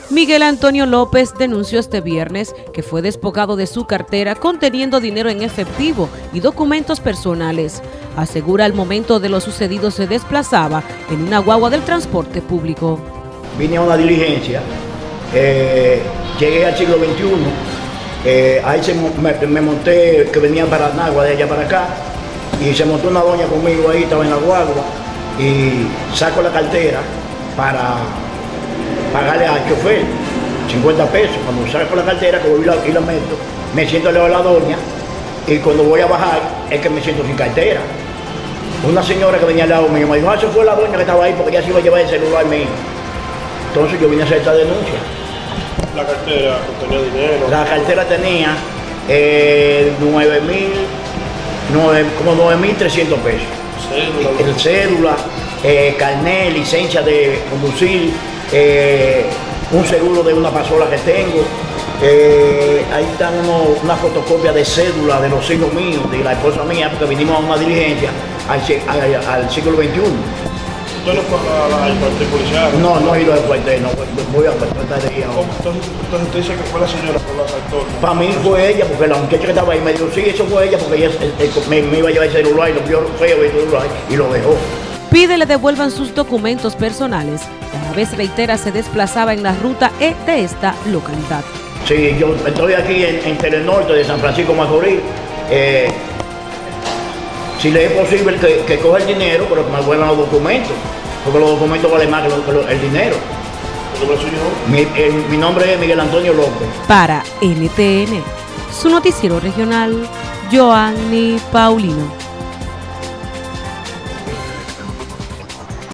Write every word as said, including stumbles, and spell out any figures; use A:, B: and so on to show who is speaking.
A: Miguel Antonio López denunció este viernes que fue despojado de su cartera conteniendo dinero en efectivo y documentos personales. Asegura al momento de lo sucedido se desplazaba en una guagua del transporte público.
B: Vine a una diligencia, eh, llegué al siglo veintiuno, eh, ahí se, me, me monté, que venía para Nagua, de allá para acá, y se montó una doña conmigo ahí, estaba en la guagua, y saco la cartera para pagarle al chofer cincuenta pesos. Cuando saco la cartera, que voy y la, y la meto, me siento al lado de la doña, y cuando voy a bajar es que me siento sin cartera. Una señora que venía al lado mío me dijo, ah, eso fue la doña que estaba ahí porque ella se iba a llevar el celular mío. Entonces yo vine a hacer esta denuncia.
C: ¿La cartera contenía dinero?
B: La cartera tenía eh, nueve mil, como nueve mil trescientos pesos.
C: Cédula.
B: El cédula, eh, carnet, licencia de conducir, eh, un seguro de una pasola que tengo. Eh, ahí están uno, una fotocopia de cédula de los hijos míos, de la esposa mía, porque vinimos a una diligencia al, al, al siglo veintiuno.
C: ¿Usted no fue al cuartel policial?
B: No, no he ido al cuartel, no, voy a tratar de ir ahora.
C: Entonces, entonces usted dice que fue la señora por la asaltó.
B: Para mí fue ella, porque la muchacha que estaba ahí me dijo, sí, eso fue ella, porque ella eh, me, me iba a llevar el celular y lo vio feo el celular y lo dejó.
A: Pide le devuelvan sus documentos personales. A la vez reitera se desplazaba en la ruta E de esta localidad.
B: Sí, yo estoy aquí en, en Telenorte de San Francisco Macorís. Eh, si le es posible que, que coja el dinero, pero que me devuelvan los documentos, porque los documentos valen más que, lo, que lo, el dinero. Mi, el, mi nombre es Miguel Antonio López.
A: Para N T N, su noticiero regional, Joanny Paulino.